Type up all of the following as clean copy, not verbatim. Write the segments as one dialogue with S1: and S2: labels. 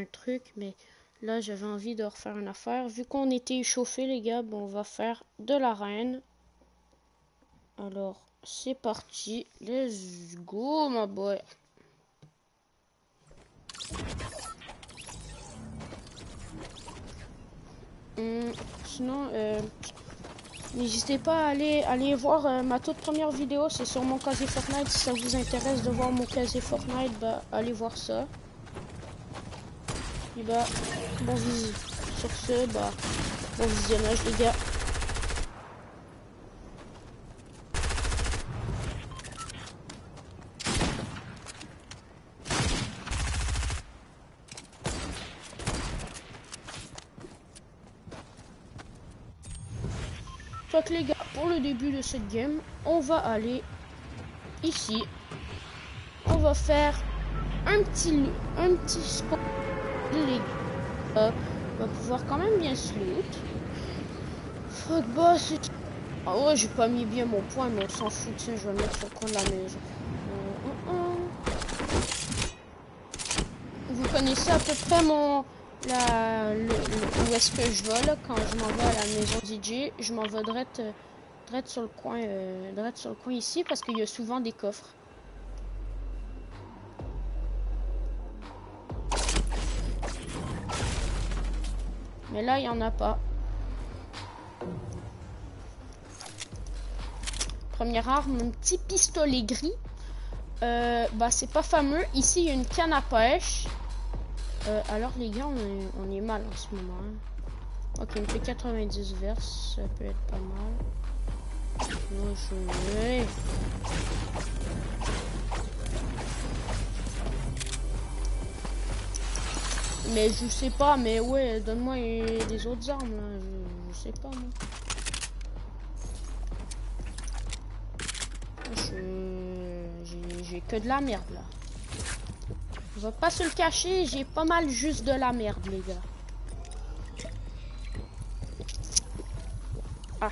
S1: un truc, mais là j'avais envie de refaire une affaire. Vu qu'on était échauffés les gars, bon, on va faire de l'arène. Alors c'est parti, let's go my boy. Sinon, n'hésitez pas à aller voir ma toute première vidéo, c'est sur mon casier Fortnite. Si ça vous intéresse de voir mon casier Fortnite, bah allez voir ça. Et bah, sur ce, bah, bon visionnage les gars. Donc les gars, pour le début de cette game, on va aller ici. On va faire un petit spot. Les gars, on va pouvoir quand même bien se loot. Fuck boss. Ah ouais, j'ai pas mis bien mon point, mais on s'en fout, tiens, je vais le mettre sur le coin de la maison. Vous connaissez à peu près où est-ce que je vais là, quand je m'en vais à la maison DJ. Je m'en vais direct sur le coin, ici, parce qu'il y a souvent des coffres. Mais là, il n'y en a pas. Première arme, un petit pistolet gris. Bah, c'est pas fameux. Ici, il y a une canne à pêche. Alors, les gars, on est mal en ce moment. Hein. Ok, il me fait 90 verses. Ça peut être pas mal. Moi, je vais... Mais je sais pas, mais ouais, donne-moi des autres armes, là. Je sais pas, moi. J'ai que de la merde, là. On va pas se le cacher, j'ai pas mal juste de la merde, les gars. Ah.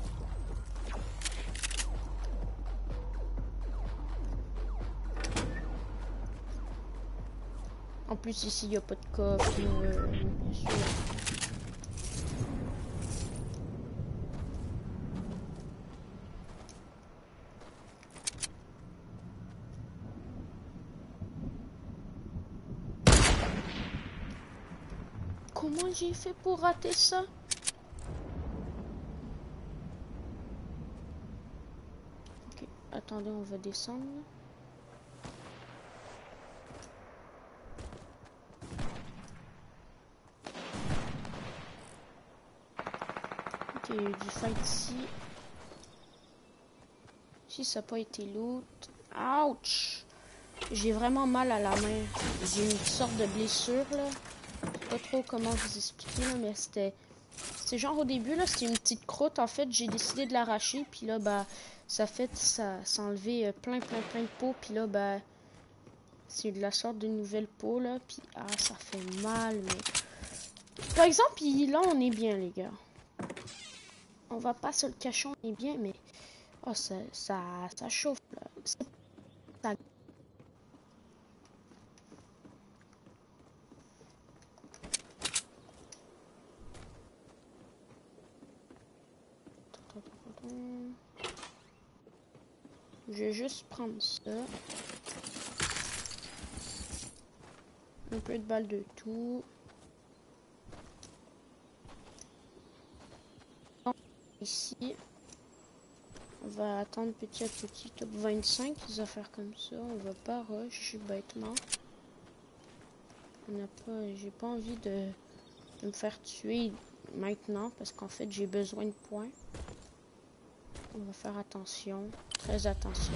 S1: En plus, ici, il n'y a pas de coffre, bien sûr. Comment j'ai fait pour rater ça? Ok, attendez, on va descendre. Ok, il y a eu du fight ici. Si ça n'a pas été loot. Ouch! J'ai vraiment mal à la main. J'ai une sorte de blessure là. Pas trop comment vous expliquer là, mais c'était genre au début là, c'était une petite croûte en fait, j'ai décidé de l'arracher puis là bah ça enlevé plein de peau puis là bah c'est de la sorte de nouvelle peau là puis ah ça fait mal mais par exemple là on est bien les gars. On va pas se le cacher, on est bien mais oh ça chauffe là. Ça... Je vais juste prendre ça. Un peu de balles de tout. Ici. On va attendre petit à petit. Top 25, des affaires comme ça. On va pas rush bêtement. J'ai pas envie de me faire tuer maintenant. Parce qu'en fait, j'ai besoin de points. On va faire attention. Très attention.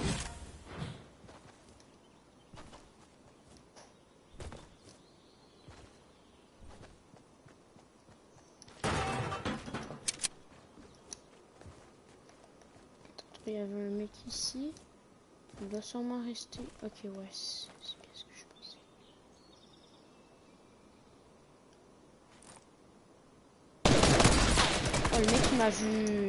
S1: Il y avait un mec ici. Il doit sûrement rester. Ok, ouais, c'est bien ce que je pensais. Oh, le mec il m'a vu.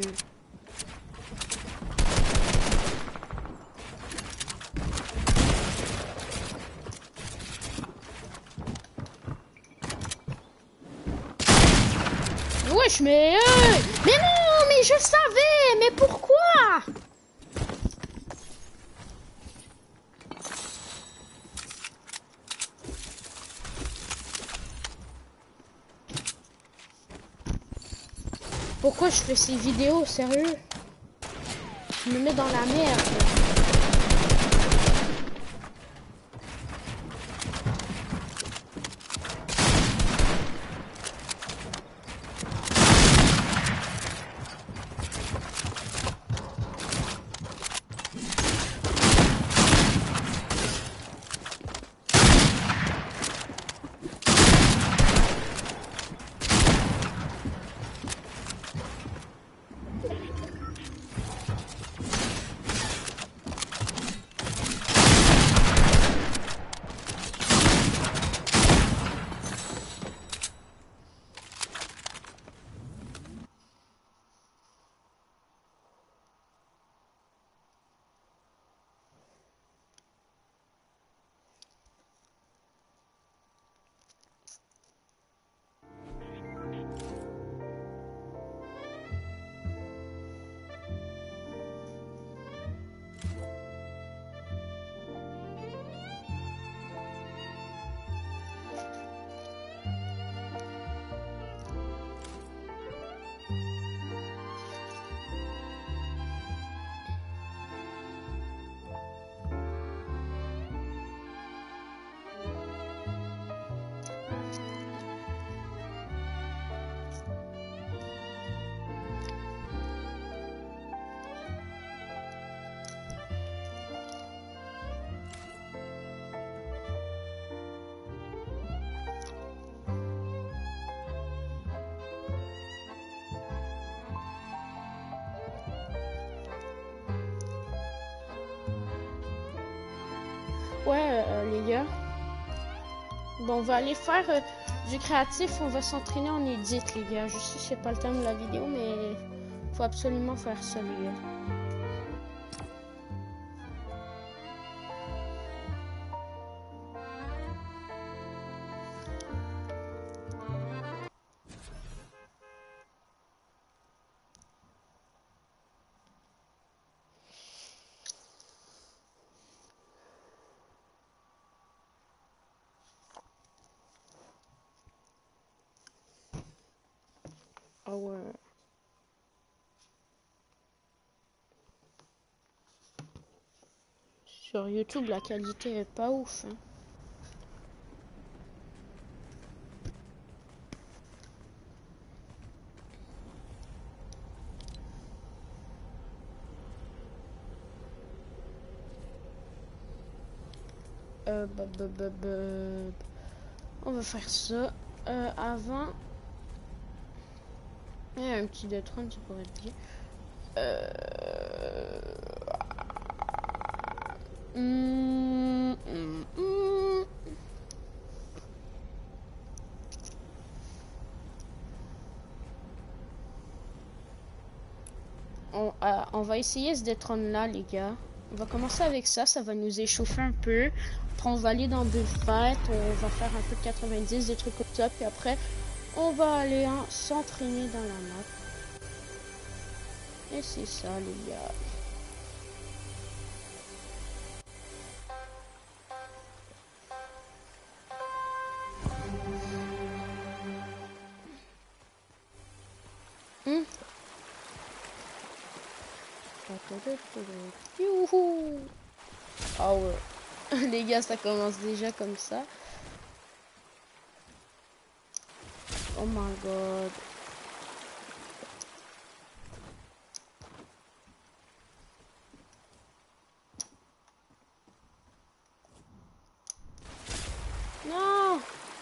S1: Wesh, mais non, mais je savais, mais pourquoi? Pourquoi je fais ces vidéos, sérieux? Je me mets dans la merde. Ouais, les gars. Bon, on va aller faire du créatif. On va s'entraîner en edit, les gars. Je sais que c'est pas le thème de la vidéo, mais faut absolument faire ça, les gars. Ah ouais. Sur YouTube, la qualité est pas ouf, hein. On va faire ça. Avant... un petit D30, ça pourrait être bien. On va essayer ce D30 là, les gars. On va commencer avec ça, ça va nous échauffer un peu. Après, on va aller dans Bullfight, on va faire un peu de 90, des trucs comme ça. Puis après, on va aller s'entraîner dans la map. Et c'est ça, les gars. Youhou! Ah ouais. Les gars, ça commence déjà comme ça. Oh my god. Non!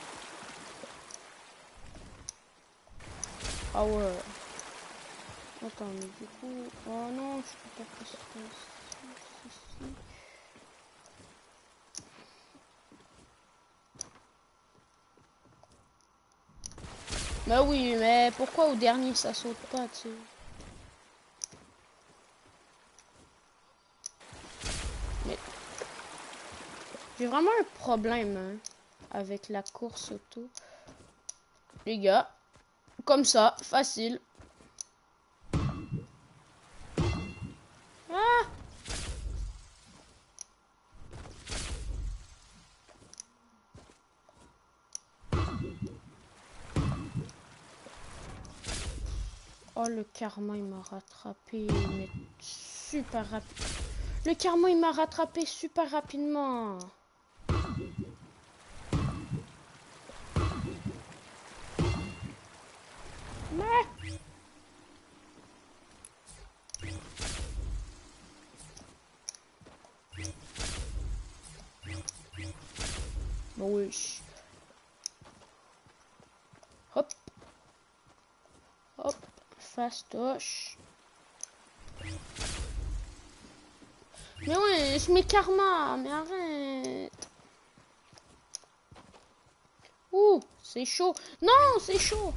S1: Ah ouais. Attends, mais du coup... Oh non, je peux pas faire ça ici. Bah oui, mais pourquoi au dernier ça saute pas, tu sais? Mais... J'ai vraiment un problème, hein, avec la course auto. Les gars, Comme ça, facile. Ah! Oh, le karma, il m'a rattrapé, mais super rapide. Le karma, il m'a rattrapé super rapidement. Mais... Oui. Hop. Hop. Fastoche. Mais oui, je mets karma, mais arrête. Ouh, c'est chaud. Non, c'est chaud.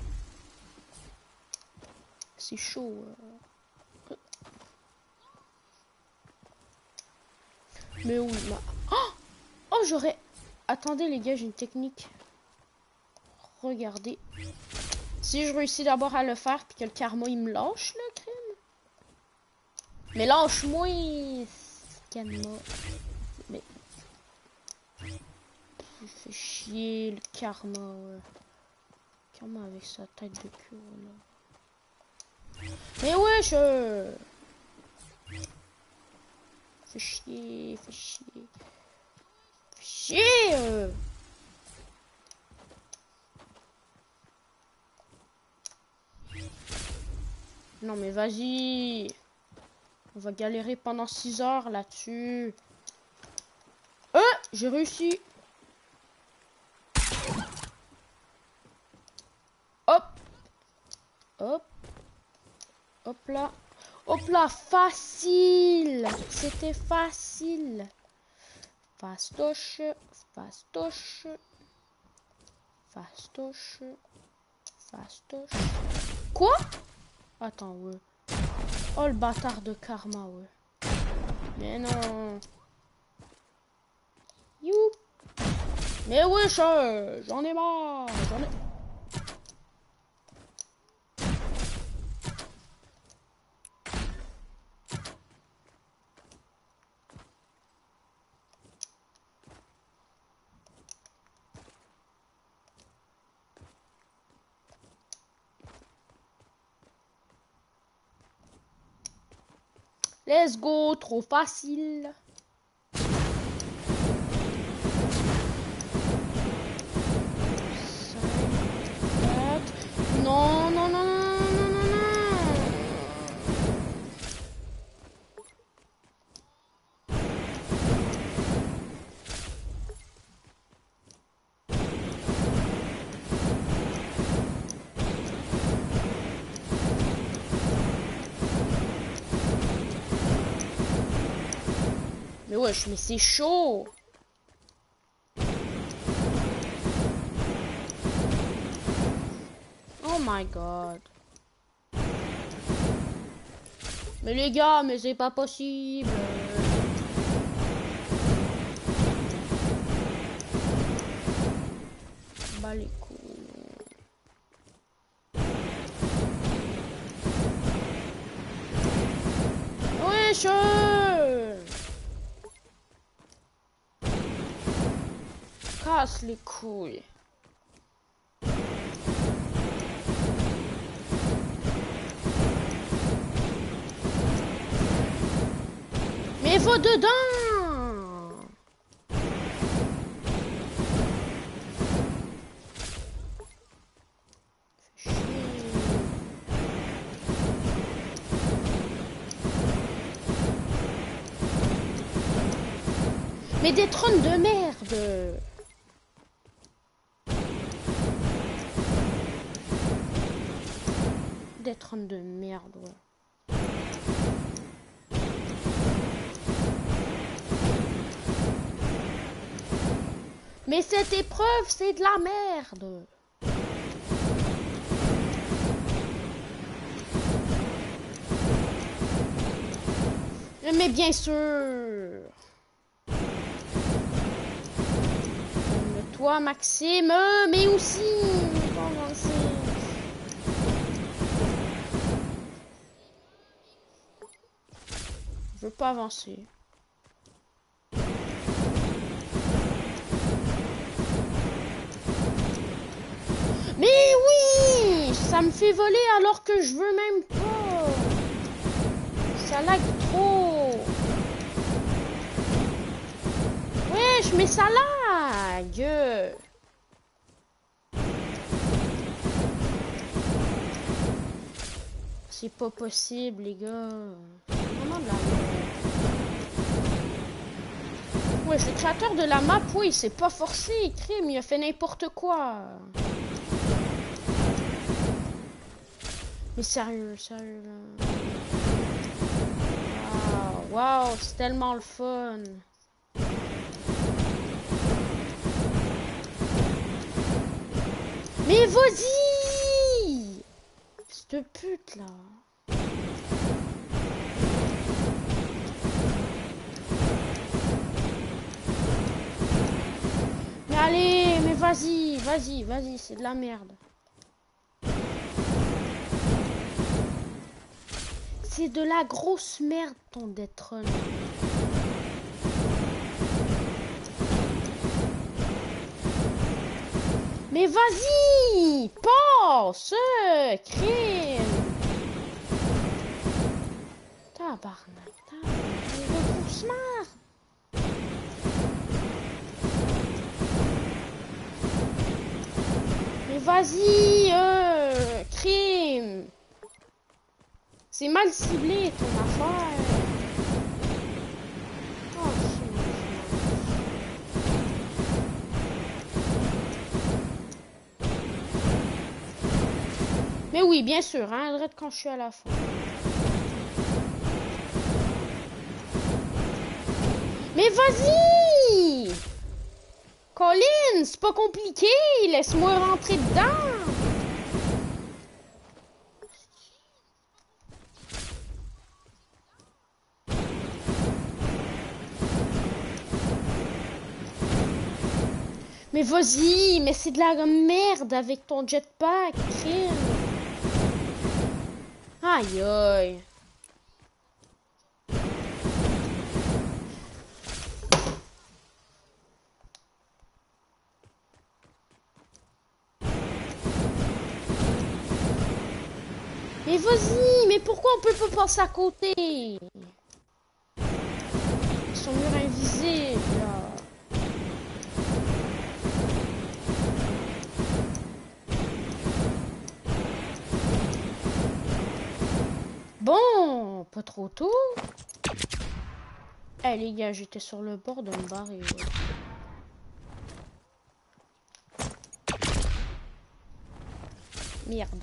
S1: C'est chaud. Mais oui, bah... Oh, j'aurais... Attendez les gars, j'ai une technique. Regardez. Si je réussis d'abord à le faire, puis que le karma, il me lâche, le crime. Mais lâche-moi, scanne-moi. Mais... Il fait chier, le karma, ouais. Karma avec sa tête de cul, là. Mais ouais, Fais chier, fais chier. Fais chier Non mais vas-y. On va galérer pendant 6 heures là-dessus. J'ai réussi. Hop. Hop. Hop là. Hop là, facile. C'était facile. Fastoche. Fastoche. Fastoche. Fastoche. Quoi? Attends, ouais. Oh, le bâtard de karma, ouais. Mais non. You. Mais ouais, j'en ai marre. Let's go, trop facile. Non, non, non, non, non, non, non. Mais wesh, mais c'est chaud. Oh my god. Mais les gars, mais c'est pas possible. Bah les couilles. Wesh. Casse les couilles. Mais va dedans. Mais des trônes de merde. Des trônes de merde, ouais. Mais cette épreuve, c'est de la merde. Mais bien sûr. Toi, Maxime, mais aussi. veux pas avancer. Mais oui! Ça me fait voler alors que je veux même pas. Ça lag trop. Wesh, mais ça lag. C'est pas possible, les gars. C'est vraiment de la merde. Ouais, le créateur de la map, oui, c'est pas forcé, crime, il a fait n'importe quoi. Mais sérieux, sérieux, là. Waouh, wow, c'est tellement le fun. Mais vas-y! Cette pute, là. Mais allez, mais vas-y, vas-y, vas-y, c'est de la merde. C'est de la grosse merde, ton Death Run. Mais vas-y! Passe! Crime! Tabarnak, tabarnak, grosse merde! Mais vas-y, crime! C'est mal ciblé ton affaire. Oh, mais oui, bien sûr, hein, arrête quand je suis à la fin. Mais vas-y! Colin, c'est pas compliqué, laisse-moi rentrer dedans. Mais vas-y, mais c'est de la merde avec ton jetpack, crime. Aïe aïe. Mais vas-y, mais pourquoi on peut pas passer à côté? Ils sont murs invisibles, là. Bon, pas trop tôt. Eh les gars, j'étais sur le bord de me barrer. Ouais. Merde.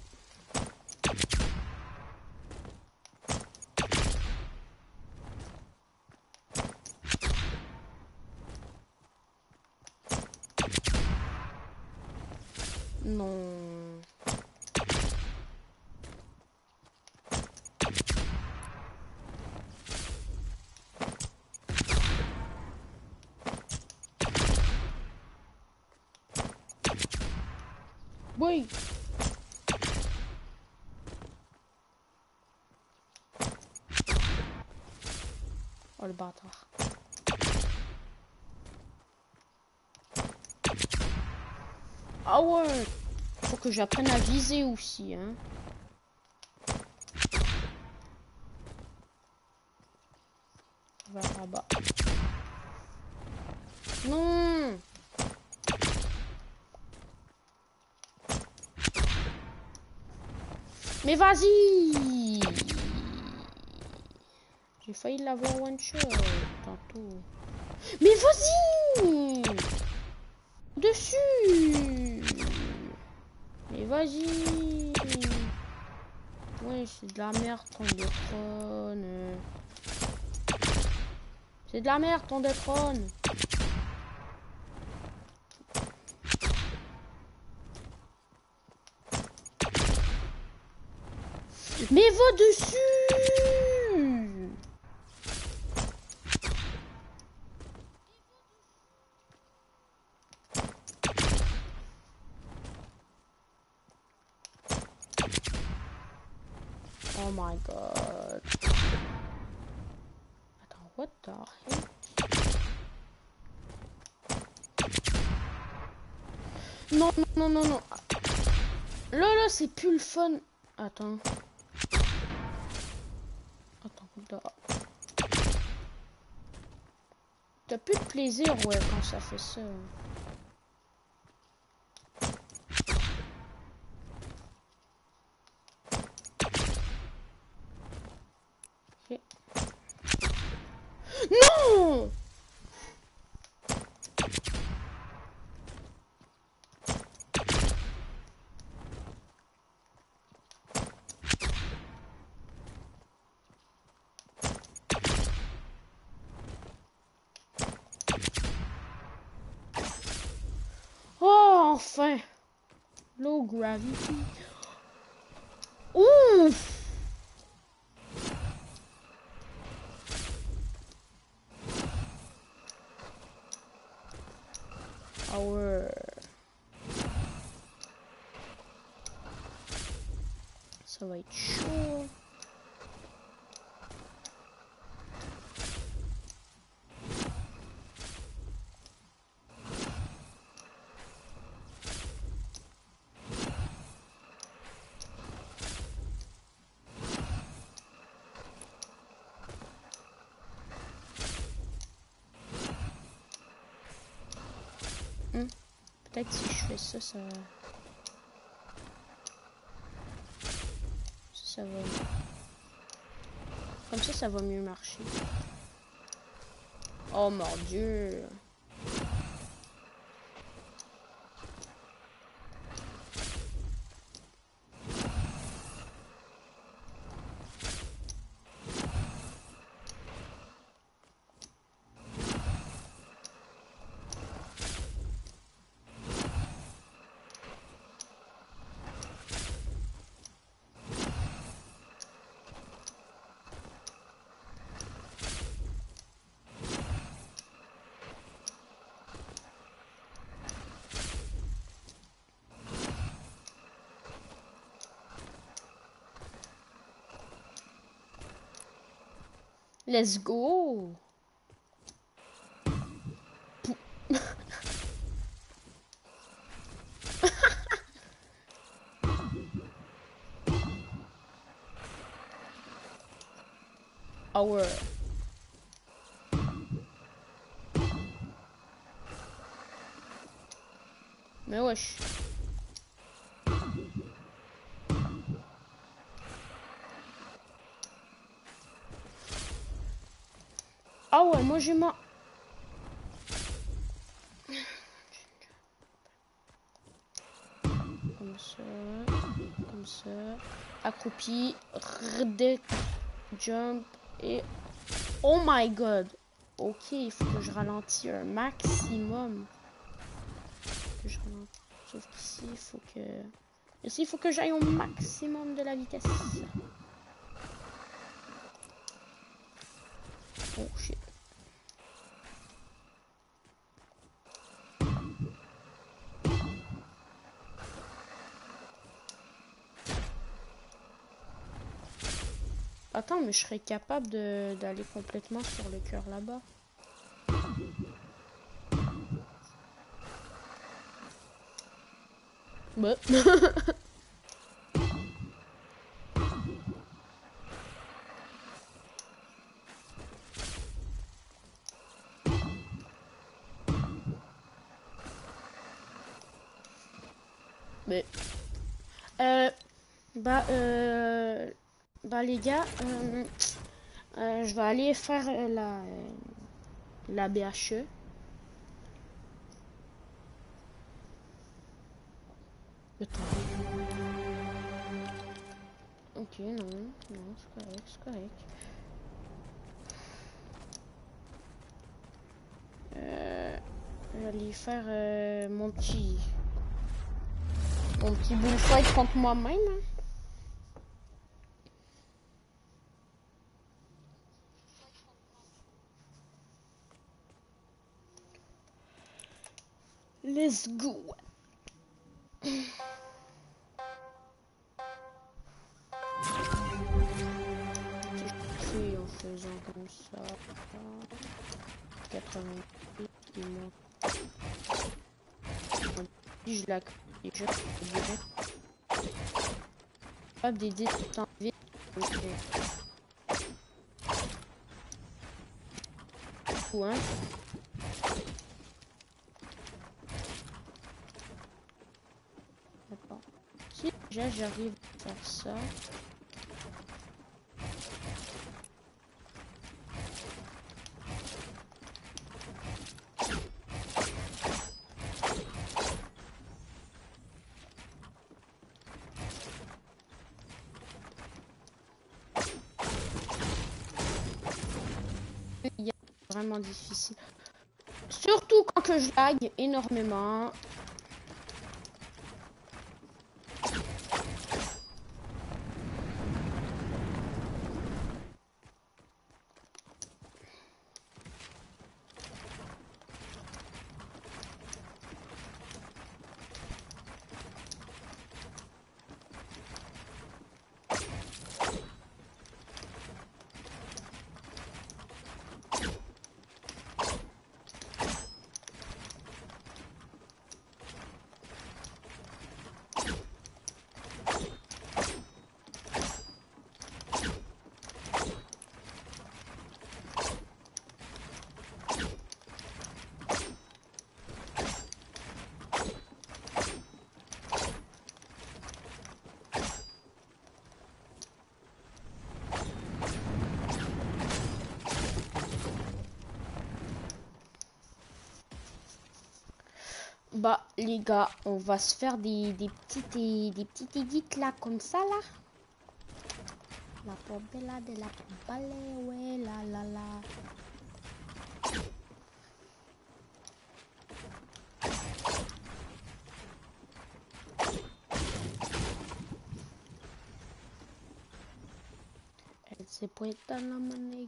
S1: Non. Oui. Oh le bâtard. Ah ouais. Faut que j'apprenne à viser aussi, hein. Vers là-bas. Non. Mais vas-y. J'ai failli l'avoir one shot tantôt. Mais vas-y. Dessus. Mais vas-y. Ouais, c'est de la merde ton détrône. C'est de la merde ton détrône. Mais va dessus. Oh my god. What the hell? Non, non, non, non. Là, c'est plus le fun. Attends. Attends, t'as plus de plaisir, ouais, quand ça fait ça. Okay. Non! Oh, enfin! Low gravity. Ouf! Ah ouais. Ça va être chaud. Peut-être si je fais ça, ça va. Comme ça va mieux marcher. Oh mon Dieu. Let's go. Ah ouais. Mais wesh. Ah ouais, moi j'ai ma... Comme ça. Comme ça. Accroupi. Redec. Jump. Et... Oh my god. Ok, il faut que je ralentisse un maximum. Que je ralentis. Sauf qu'ici, il faut que... Ici, il faut que j'aille au maximum de la vitesse. Oh shit. Attends, mais je serais capable d'aller complètement sur le cœur là-bas. Bah. Mais... Bah, les gars, je vais aller faire la BHE. Ok, non, c'est correct, c'est correct. Je vais aller faire mon petit bullfight contre moi-même. Hein. Let's go. En fait. faisant comme ça. 88 qui monte. Si je la déjà capable d'aider tout le temps vite. Okay. Ouais. Attends. Si déjà j'arrive à faire ça. Vraiment difficile. Surtout quand que je lag énormément. Bah les gars, on va se faire des petites édits là comme ça là. La pobella de la pobale, ouais la la la. Elle s'est pointée dans la manègue.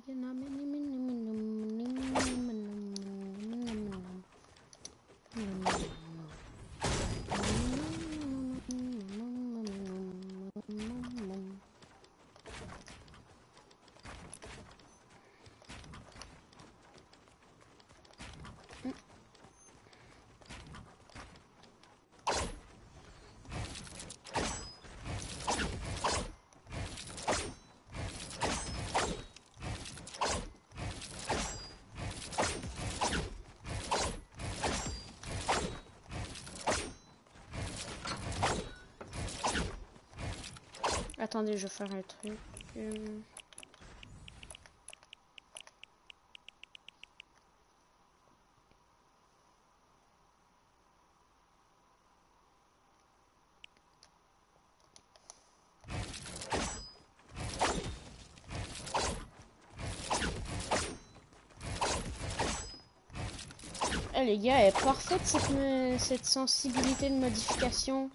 S1: Attendez, je vais faire un truc. Les gars, elle est parfaite cette sensibilité de modification.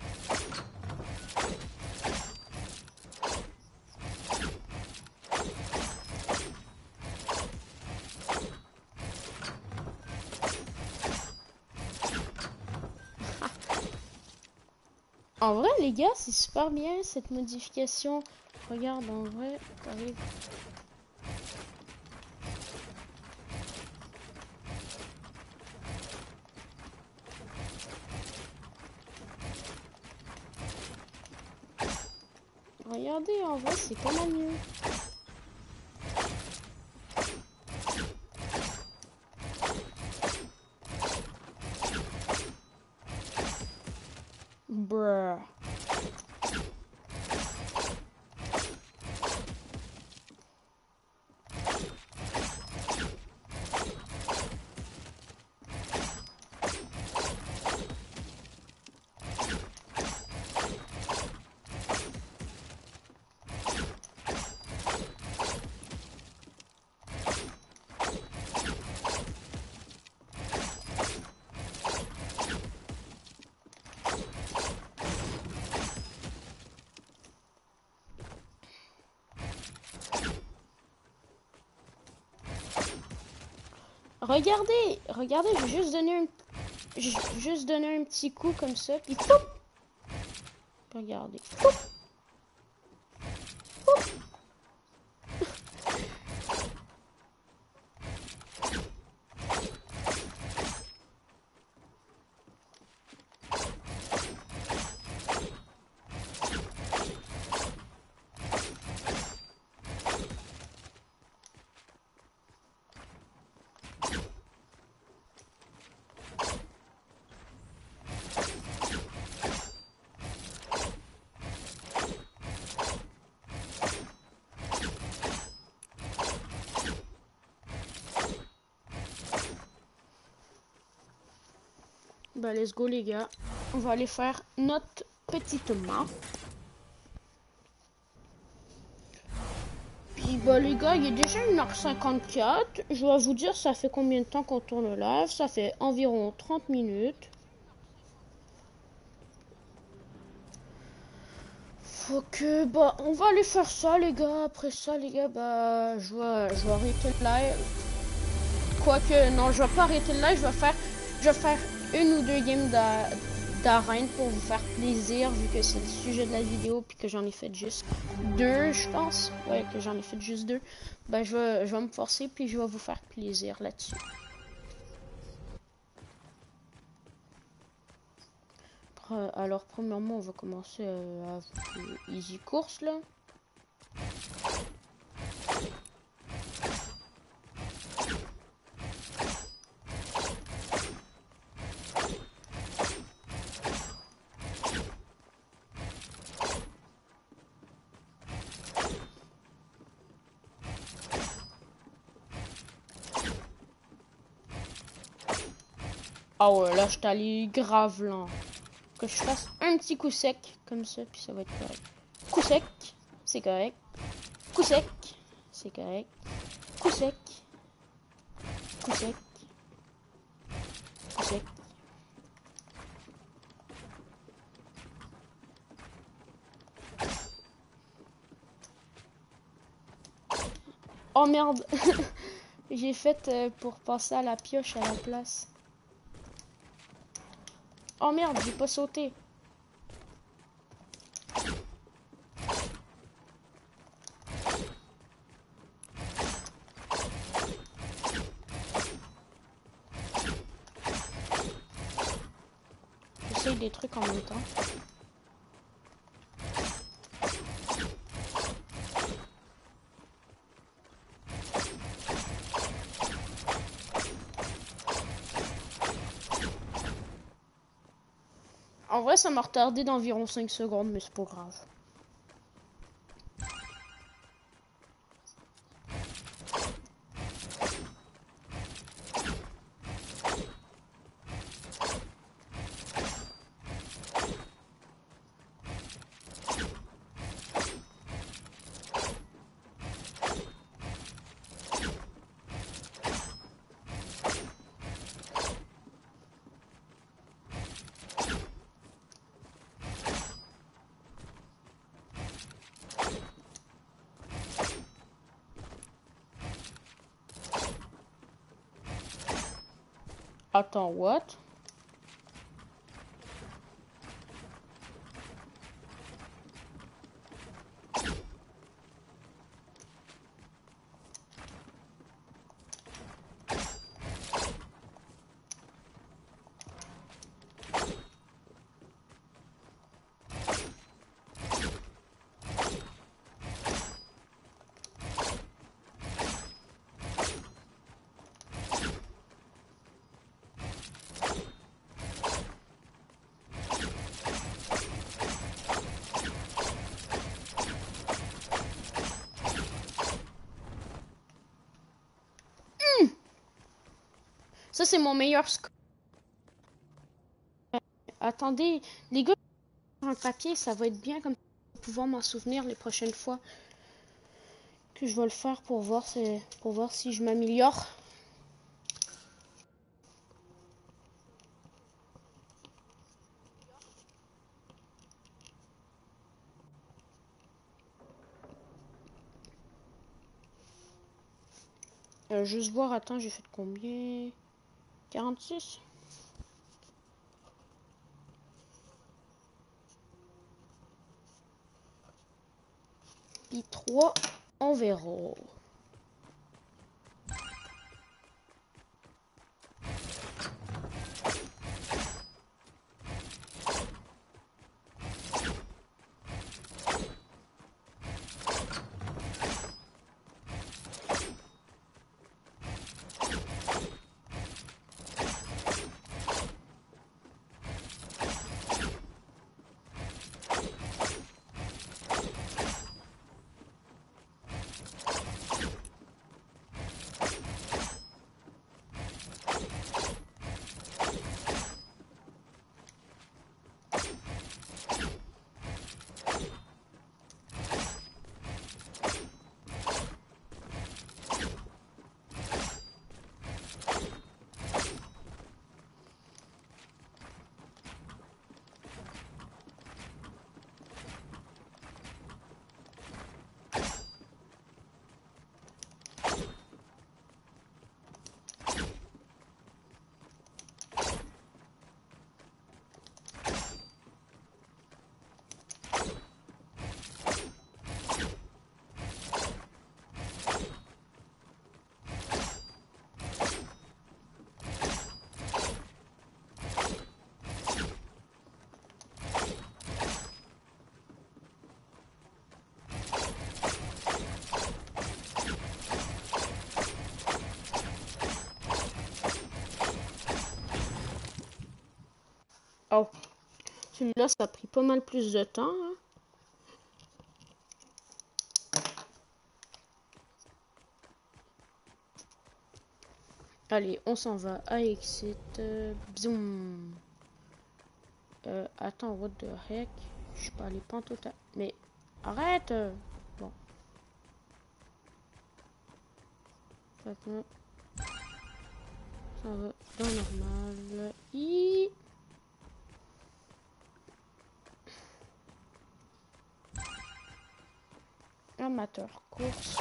S1: En vrai, les gars, c'est super bien cette modification. Regarde, en vrai, t'arrives. Regardez, en vrai, c'est pas mal mieux. Bruh. Regardez, regardez, je vais juste donner un petit coup comme ça, puis poup. Regardez. Poup. Poup. Ben, let's go, les gars. On va aller faire notre petite map. Puis, bah, les gars, il est déjà 1h54. Je vais vous dire, ça fait combien de temps qu'on tourne le live. Ça fait environ 30 minutes. Faut que, bah, on va aller faire ça, les gars. Après ça, les gars, bah, je vais arrêter le live. Quoique, non, je vais pas arrêter le live. Je vais faire une ou deux games d'arène pour vous faire plaisir, vu que c'est le sujet de la vidéo, puis que j'en ai fait juste deux, je pense. Ouais, que j'en ai fait juste deux. Bah, je vais me forcer, puis je vais vous faire plaisir là-dessus. Alors, premièrement, on va commencer avec Easy Course, là. Ah ouais, là, je t'allais grave lent. Que je fasse un petit coup sec, comme ça, puis ça va être correct. Coup sec, c'est correct. Coup sec, c'est correct. Coup sec. Coup sec. Coup sec. Oh merde. J'ai fait pour passer à la pioche à la place. Oh merde, j'ai pas sauté. J'essaye des trucs en même temps. En vrai, ça m'a retardé d'environ 5 secondes, mais c'est pas grave. Attends, what? Ça, c'est mon meilleur score. Attendez, les gars, un papier, ça va être bien comme ça, je vais pouvoir m'en souvenir les prochaines fois que je vais le faire pour voir si je m'améliore. Juste voir, attends, j'ai fait de combien? 46? Puis 3, on verra. Celui-là, ça a pris pas mal plus de temps. Hein. Allez, on s'en va à Exit. Bzoum. Attends, what the heck? Je suis pas allé pantoute à... Mais arrête! Bon. Fait que ça va dans normal. Amateur course.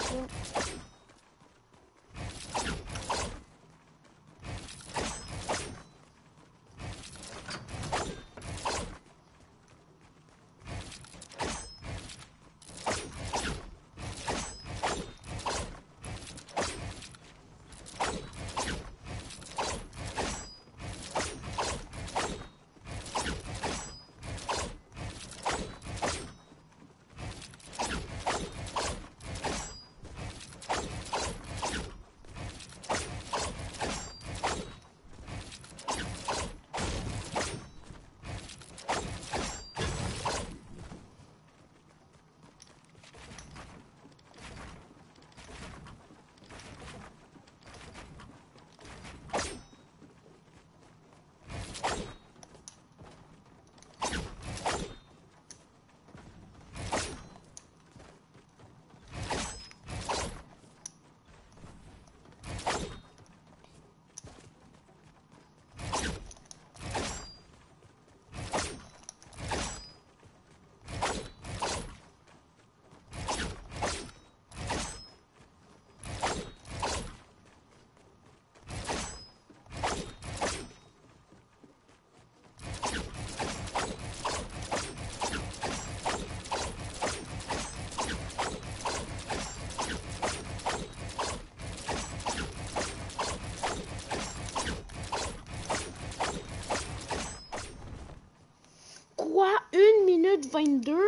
S1: Quoi? 1 minute 22?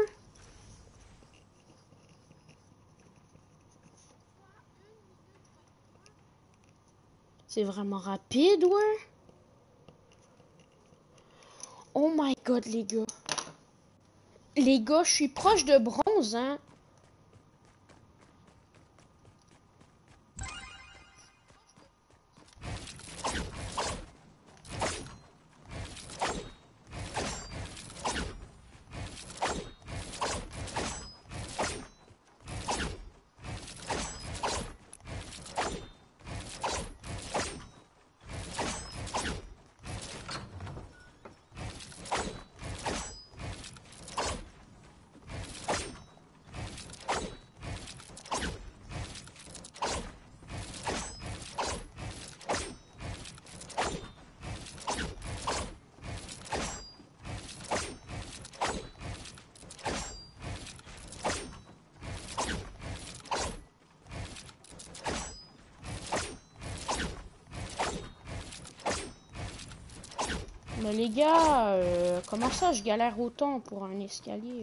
S1: C'est vraiment rapide, ouais. Oh my god, les gars. Les gars, je suis proche de bronze, hein. Mais les gars, comment ça je galère autant pour un escalier?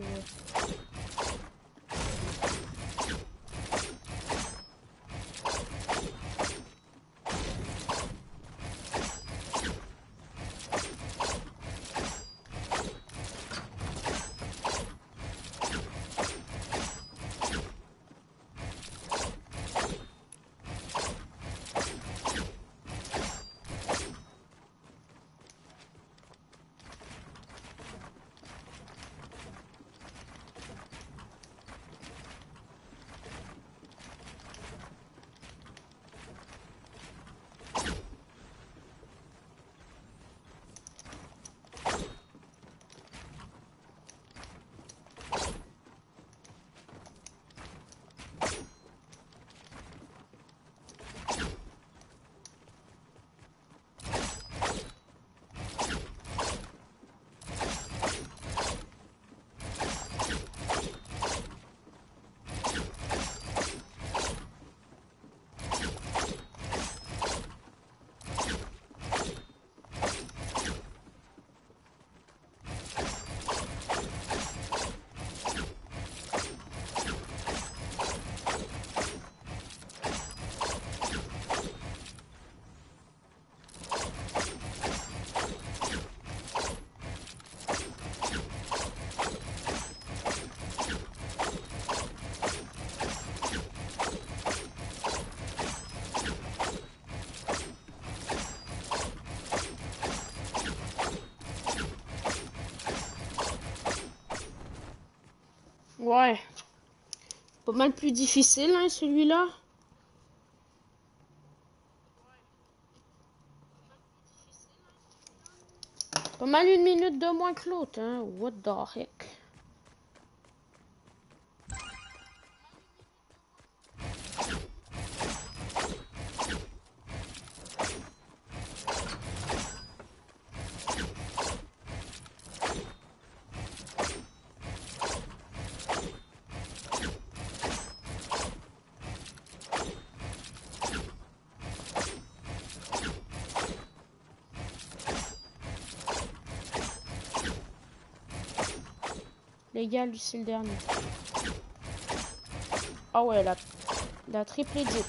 S1: Ouais. Pas mal plus difficile, hein, celui-là. Pas mal 1 minute de moins que l'autre, hein. What the heck? Les gars, lui, c'est le dernier. Ah ouais, la triple edit.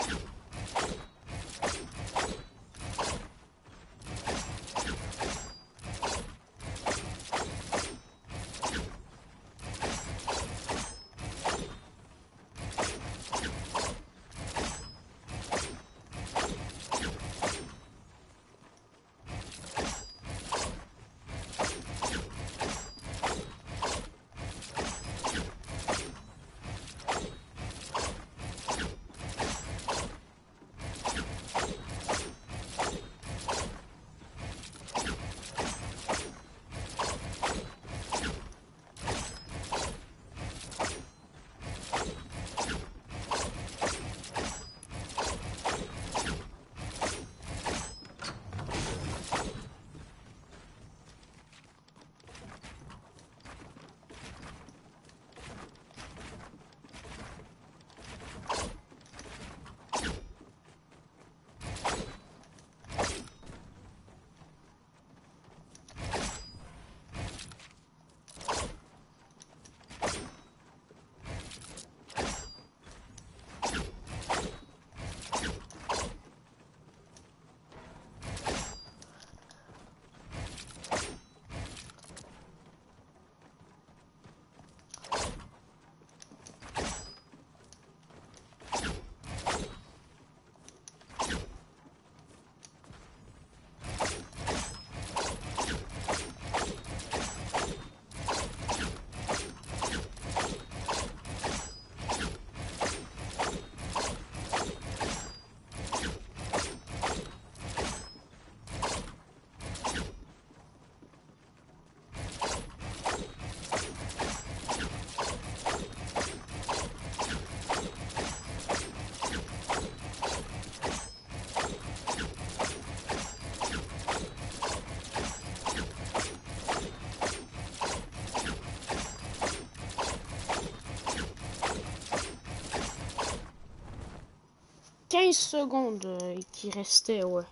S1: Secondes qui restait, ouais.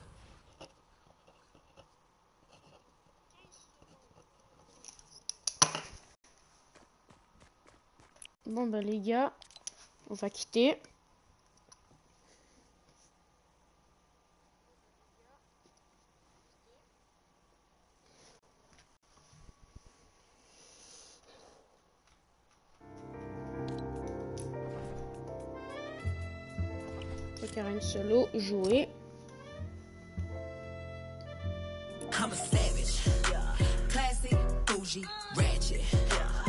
S1: Bon, ben les gars, on va quitter. Karen Solo, jouer. I'm a savage. Yeah. Classic, bougie, ratchet. Yeah.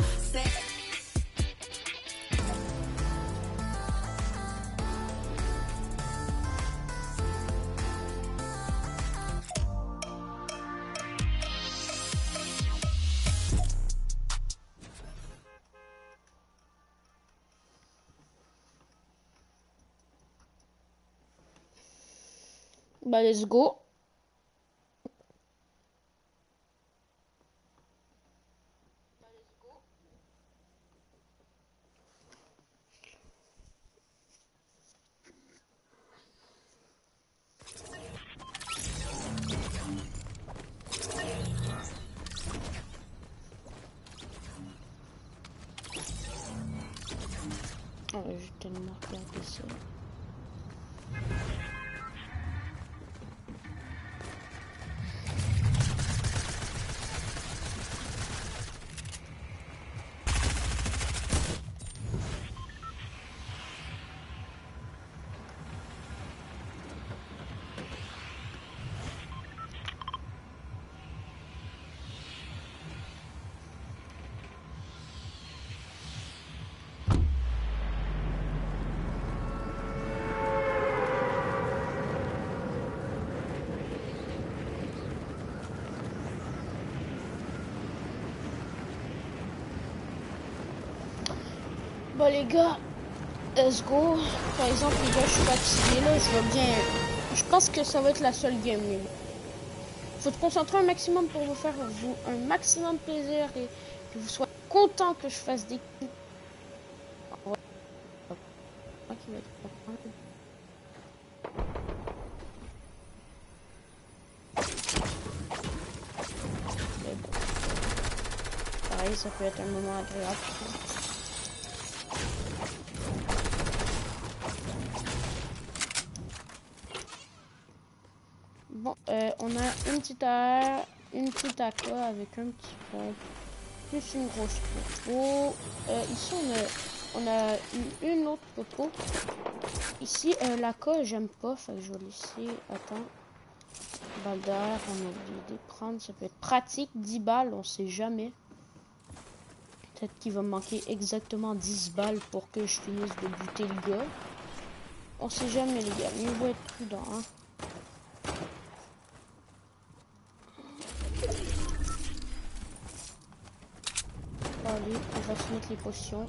S1: Bah, let's go. Oh, j'ai tellement regardé ça. Bon les gars, let's go. Par exemple les gars, je suis fatigué là, je vais bien. Je pense que ça va être la seule game. Faut te concentrer un maximum pour vous faire un maximum plaisir et que vous soyez content que je fasse des kills. Qui va être content. Mais bon. Pareil, ça peut être un moment agréable. Bon, on a une petite AR, une petite AK avec un petit pompe, plus une grosse popo. Ici, on a une autre popo. Ici, l'AK, j'aime pas, fait que je vais laisser. Attends. Balle d'air, on a oublié de les prendre. Ça peut être pratique, 10 balles, on sait jamais. Peut-être qu'il va me manquer exactement 10 balles pour que je finisse de buter le gars. On sait jamais, les gars. Mieux vaut être prudent, hein. Allez, on va se mettre les potions.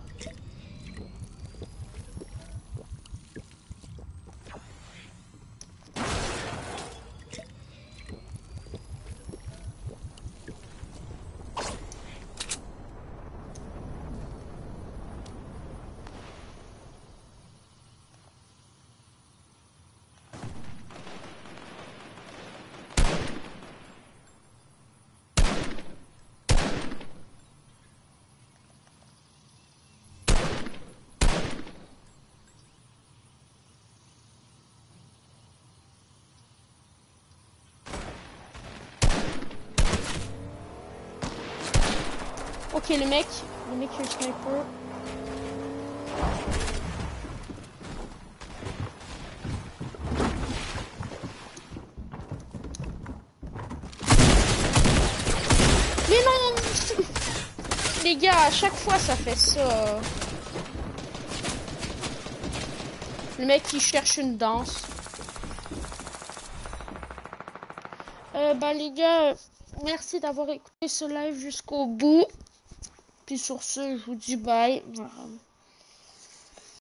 S1: Ok, le mec est un sniper. Mais non! Les gars, à chaque fois ça fait ça. Le mec qui cherche une danse. Bah les gars, merci d'avoir écouté ce live jusqu'au bout. Puis sur ce, je vous dis bye.